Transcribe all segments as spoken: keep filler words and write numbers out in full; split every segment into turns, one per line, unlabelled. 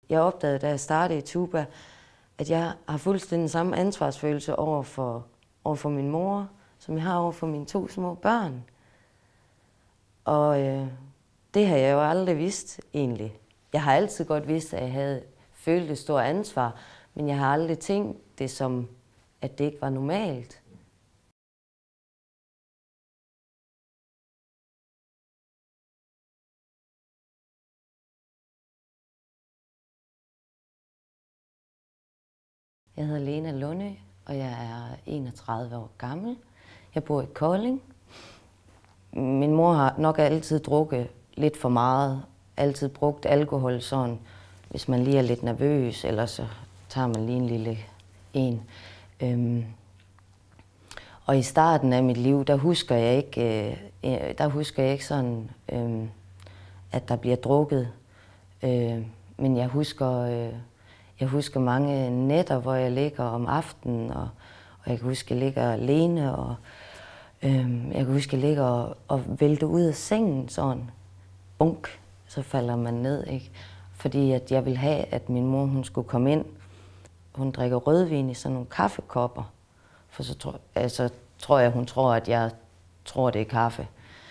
jeg opdagede, da jeg startede i tuba, at jeg har fuldstændig samme ansvarsfølelse over for, over for min mor, som jeg har over for mine to små børn. Og øh, det har jeg jo aldrig vidst, egentlig. Jeg har altid godt vidst, at jeg havde følt et stort ansvar, men jeg har aldrig tænkt det som, at det ikke var normalt. Jeg hedder Lena Lunde, og jeg er enogtredive år gammel. Jeg bor i Kolding. Min mor har nok altid drukket lidt for meget, altid brugt alkohol sådan, hvis man lige er lidt nervøs, eller så tager man lige en lille en. Øhm. Og i starten af mit liv, der husker jeg ikke, øh, der husker jeg ikke sådan, øh, at der bliver drukket. Øh, men jeg husker, øh, jeg husker mange nætter, hvor jeg ligger om aftenen, og, og jeg kan huske, at jeg ligger alene, og øh, jeg kan huske, at jeg ligger og, og vælter ud af sengen sådan, bunk, så falder man ned, ikke? Fordi at jeg ville have, at min mor hun skulle komme ind. Hun drikker rødvin i sådan nogle kaffekopper. For så tror, altså, tror jeg, hun tror, at jeg tror, det er kaffe.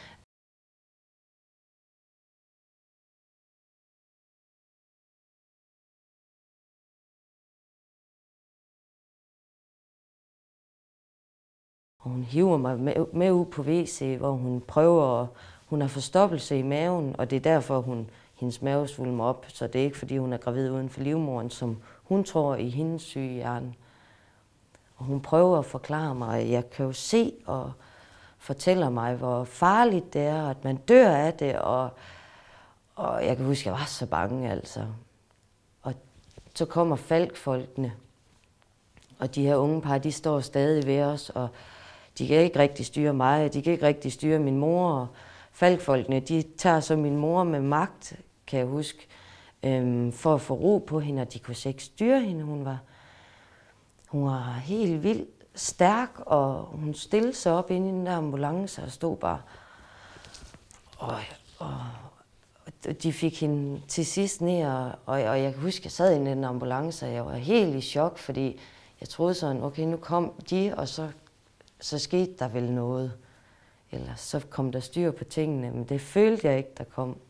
Og hun hiver mig med, med ud på W C, hvor hun prøver, hun har forstoppelse i maven, og det er derfor, hun, hendes mave svulmer op. Så det er ikke, fordi hun er gravid uden for livmoderen, som hun tror i hendes syge hjerne. Og hun prøver at forklare mig, at jeg kan jo se og fortæller mig, hvor farligt det er, at man dør af det. Og, og jeg kan huske, at jeg var så bange, altså. Og så kommer Falck-folkene, og de her unge par, de står stadig ved os, og de kan ikke rigtig styre mig, de kan ikke rigtig styre min mor. Og Falck-folkene, de tager så min mor med magt, kan jeg huske, øhm, for at få ro på hende, og de kunne ikke styre hende. Hun var, hun var helt vildt stærk, og hun stillede sig op inde i den der ambulance og stod bare. Og, og, og de fik hende til sidst ned, og, og jeg kan huske, at jeg sad inde i den ambulance, og jeg var helt i chok, fordi jeg troede sådan, okay, nu kom de, og så, så skete der vel noget. Eller så kom der styr på tingene, men det følte jeg ikke, der kom.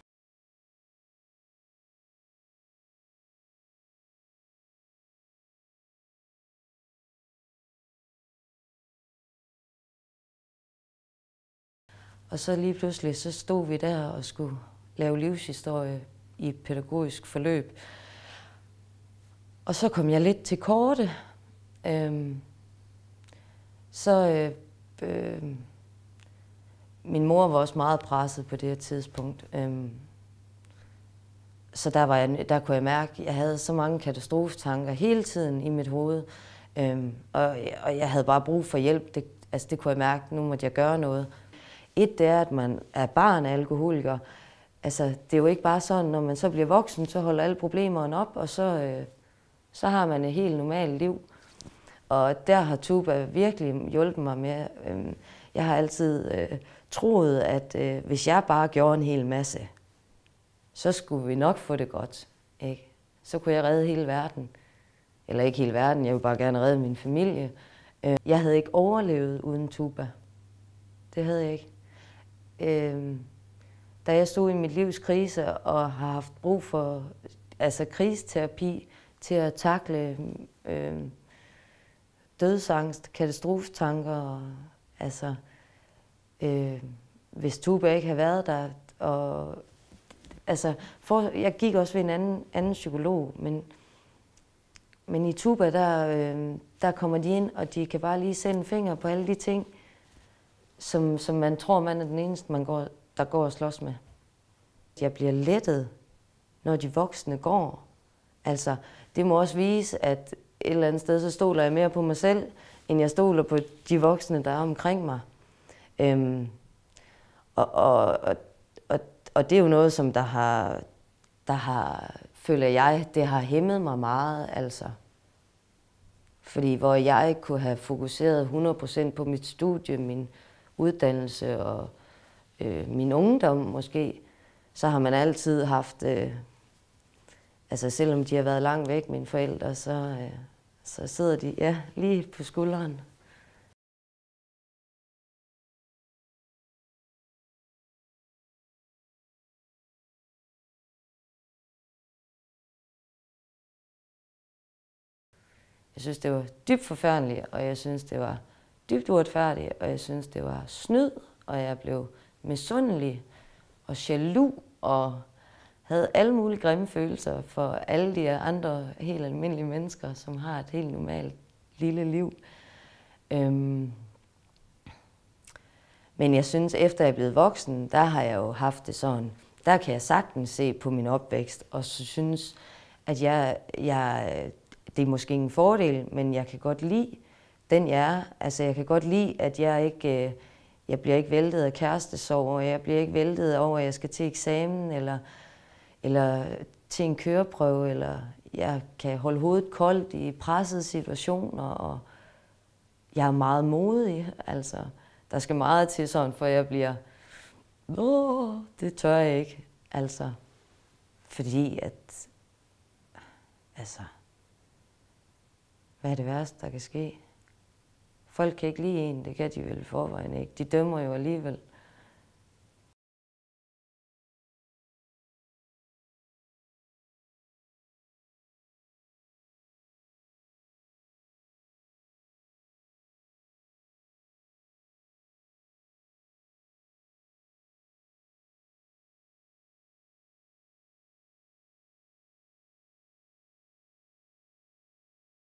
Og så lige pludselig, så stod vi der og skulle lave livshistorie i et pædagogisk forløb. Og så kom jeg lidt til korte. Øhm, så øh, øh, min mor var også meget presset på det her tidspunkt. Øhm, så der, var jeg, der kunne jeg mærke, at jeg havde så mange katastrofetanker hele tiden i mit hoved. Øhm, og, og jeg havde bare brug for hjælp. Det, altså det kunne jeg mærke, nu måtte jeg gøre noget. Et, det er, at man er barn af alkoholiker. Altså, det er jo ikke bare sådan, når man så bliver voksen, så holder alle problemerne op, og så, øh, så har man et helt normalt liv. Og der har tuba virkelig hjulpet mig med. Øh, jeg har altid øh, troet, at øh, hvis jeg bare gjorde en hel masse, så skulle vi nok få det godt, ikke? Så kunne jeg redde hele verden. Eller ikke hele verden, jeg ville bare gerne redde min familie. Øh, jeg havde ikke overlevet uden tuba. Det havde jeg ikke. Øh, da jeg stod i mit livs krise og har haft brug for altså kriseterapi til at takle øh, dødsangst, katastrofetanker, altså øh, hvis tuba ikke havde været der, og altså for, jeg gik også ved en anden, anden psykolog, men men i tuba der øh, der kommer de ind, og de kan bare lige sætte en finger på alle de ting, som som man tror man er den eneste man går der går og slås med. Jeg bliver lettet, når de voksne går. Altså, det må også vise, at et eller andet sted, så stoler jeg mere på mig selv, end jeg stoler på de voksne, der er omkring mig. Øhm, og, og, og, og, og det er jo noget, som der har, der har, føler jeg, det har hæmmet mig meget, altså. Fordi hvor jeg kunne have fokuseret hundrede procent på mit studie, min uddannelse og øh, min ungdom måske, så har man altid haft øh, altså selvom de har været langt væk, mine forældre, så, øh, så sidder de ja, lige på skulderen. Jeg synes, det var dybt forfærdeligt, og jeg synes, det var dybt uretfærdigt, og jeg synes, det var snyd, og jeg blev misundelig og jaloux, og havde alle mulige grimme følelser for alle de andre helt almindelige mennesker, som har et helt normalt lille liv. Øhm Men jeg synes, efter jeg er blevet voksen, der har jeg jo haft det sådan, der kan jeg sagtens se på min opvækst, og så synes, at jeg, jeg, det er måske ingen fordel, men jeg kan godt lide den jeg er. Altså jeg kan godt lide, at jeg ikke, jeg bliver ikke væltet af kærestesorg, og jeg bliver ikke væltet over, at jeg skal til eksamen, eller, eller til en køreprøve, eller jeg kan holde hovedet koldt i pressede situationer, og jeg er meget modig, altså. Der skal meget til sådan, for jeg bliver, åh, det tør jeg ikke, altså. Fordi at, altså, hvad er det værste, der kan ske? Folk kan ikke lide en, det kan de vel i forvejen ikke. De dømmer jo alligevel.